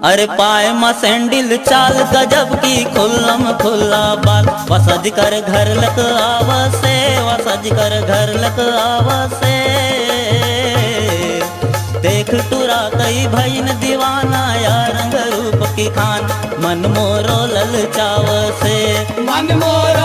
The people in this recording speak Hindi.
अरे पाए मा सैंडल चाल गजब की खुल्लम खुल्ला बाल, वसज कर घर लक आवसे, वसज कर घर लक आवसे। देख टुरा कई भईन दीवाना या रंग रूप की खान, मन मोरो ललचाव से, मन मोर